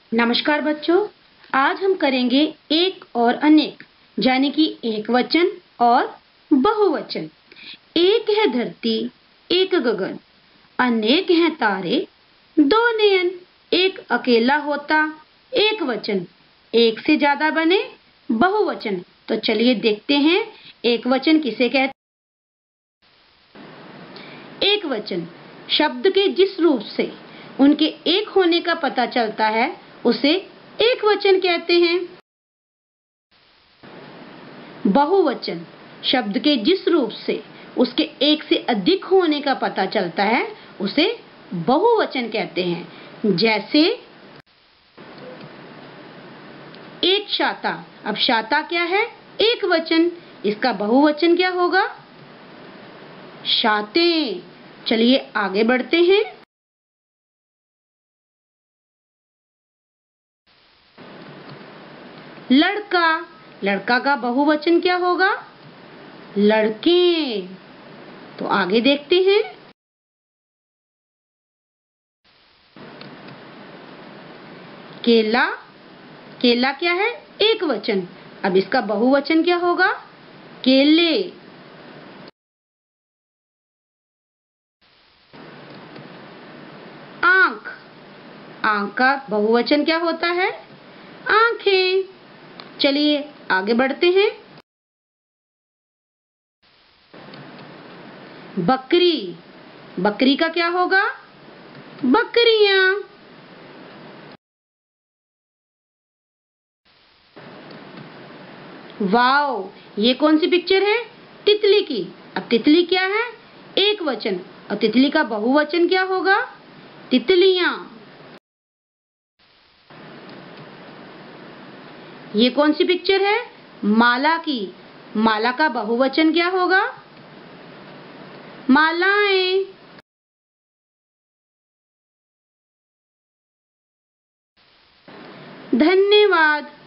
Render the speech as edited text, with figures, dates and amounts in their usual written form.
नमस्कार बच्चों, आज हम करेंगे एक और अनेक यानी कि एक वचन और बहुवचन। एक है धरती, एक गगन, अनेक हैं तारे, दो नयन, एक अकेला होता, एक वचन, एक से ज्यादा बने बहुवचन। तो चलिए देखते हैं एक वचन किसे कहते हैं। एक वचन शब्द के जिस रूप से उनके एक होने का पता चलता है उसे एक वचन कहते हैं। बहुवचन शब्द के जिस रूप से उसके एक से अधिक होने का पता चलता है उसे बहुवचन कहते हैं। जैसे एक छाता। अब छाता क्या है? एक वचन। इसका बहुवचन क्या होगा? छाते। चलिए आगे बढ़ते हैं। लड़का। लड़का का बहुवचन क्या होगा? लड़के। तो आगे देखते हैं। केला। केला क्या है? एक वचन। अब इसका बहुवचन क्या होगा? केले। आंख। आंख का बहुवचन क्या होता है? आंखें। चलिए आगे बढ़ते हैं। बकरी। बकरी का क्या होगा? बकरियां। वाओ, ये कौन सी पिक्चर है? तितली की। अब तितली क्या है? एक वचन। और तितली का बहुवचन क्या होगा? तितलियां। ये कौन सी पिक्चर है? माला की। माला का बहुवचन क्या होगा? मालाएं। धन्यवाद।